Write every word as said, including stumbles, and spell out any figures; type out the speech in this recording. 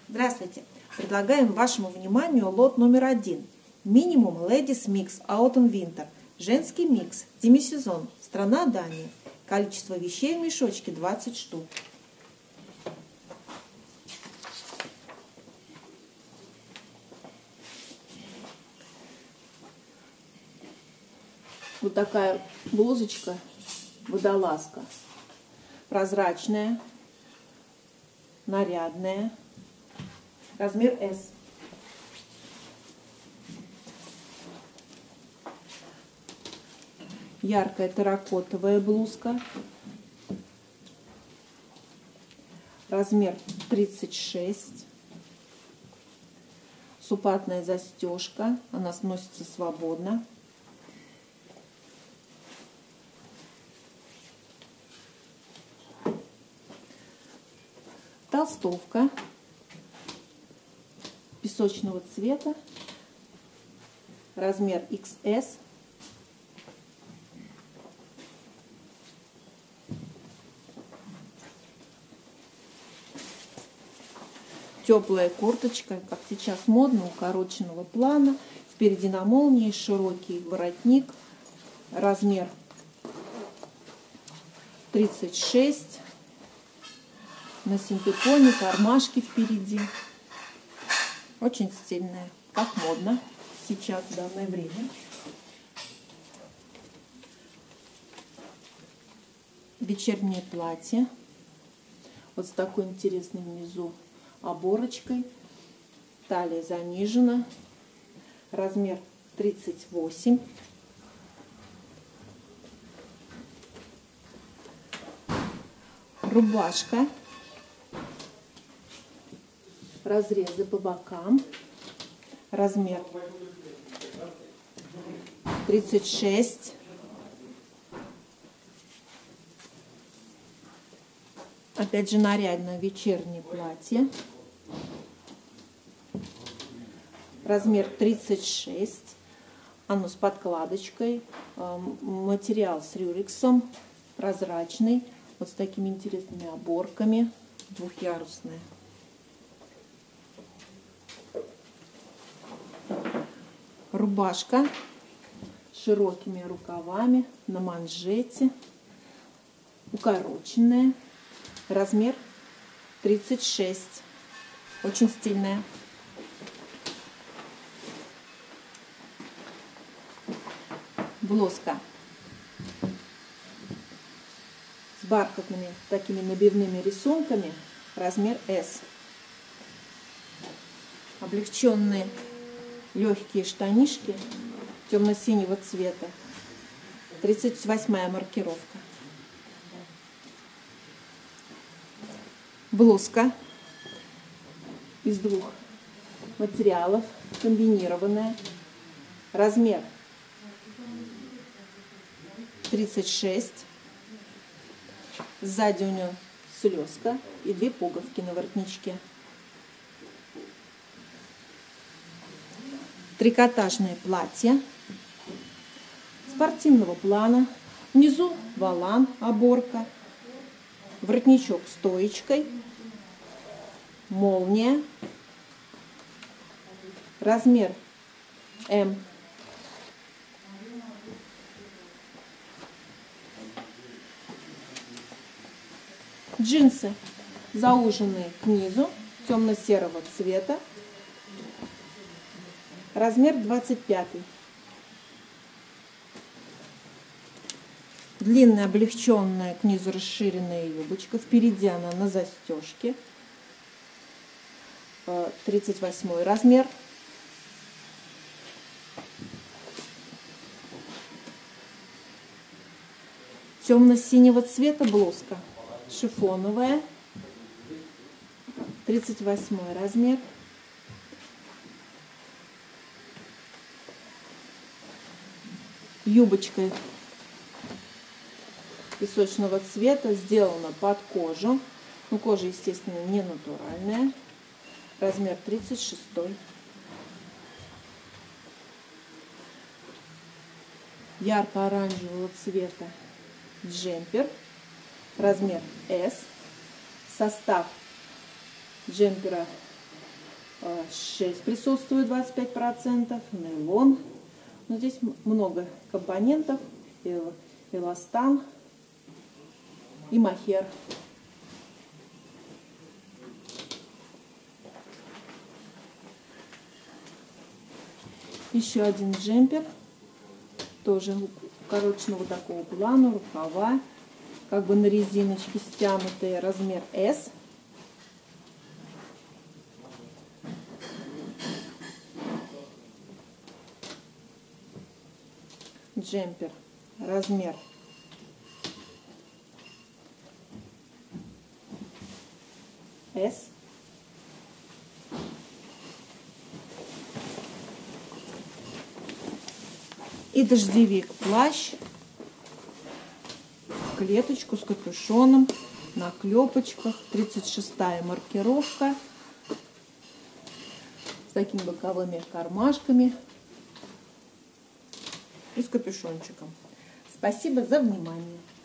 Здравствуйте! Предлагаем вашему вниманию лот номер один. Минимум Ladies Mix Autumn Winter. Женский микс. Демисезон. Страна Дания. Количество вещей в мешочке двадцать штук. Вот такая блузочка, водолазка. Прозрачная, нарядная. Размер эс. Яркая терракотовая блузка. Размер тридцать шесть. Супатная застежка. Она сносится свободно. Толстовка песочного цвета, размер икс эс. Теплая курточка, как сейчас модно, укороченного плана. Впереди на молнии широкий воротник, размер тридцать шесть. На синтепоне кармашки впереди. Очень стильная, как модно сейчас, в данное время. Вечернее платье. Вот с такой интересной внизу оборочкой. Талия занижена. Размер тридцать восемь. Рубашка. Разрезы по бокам. Размер тридцать шесть. Опять же нарядное вечернее платье. Размер тридцать шесть. Оно с подкладочкой. Материал с рюрексом. Прозрачный. Вот с такими интересными оборками. Двухъярусная. Рубашка с широкими рукавами на манжете, укороченная, размер тридцать шесть, очень стильная. Блузка с бархатными такими набивными рисунками, размер эс. Облегченные легкие штанишки темно-синего цвета. тридцать восьмая маркировка. Блузка из двух материалов, комбинированная. Размер тридцать шесть. Сзади у нее слезка и две пуговки на воротничке. Трикотажное платье спортивного плана. Внизу волан, оборка. Воротничок с стоечкой. Молния. Размер эм. Джинсы зауженные к низу, темно-серого цвета. Размер двадцать пять. Длинная, облегченная, к низу расширенная юбочка. Впереди она на застежке. тридцать восьмой размер. Темно-синего цвета блузка. Шифоновая. тридцать восьмой размер. Юбочка песочного цвета, сделана под кожу. Ну, кожа, естественно, не натуральная. Размер тридцать шесть. Ярко-оранжевого цвета джемпер. Размер эс. Состав джемпера шесть присутствует, двадцать пять процентов, нейлон. Но здесь много компонентов, эластан и мохер. Еще один джемпер, тоже укороченного такого плана, рукава, как бы на резиночке стянутые, размер эс. Джемпер, размер эс. И дождевик, плащ, в клеточку с капюшоном, на клепочках, тридцать шестая маркировка, с такими боковыми кармашками и с капюшончиком. Спасибо за внимание.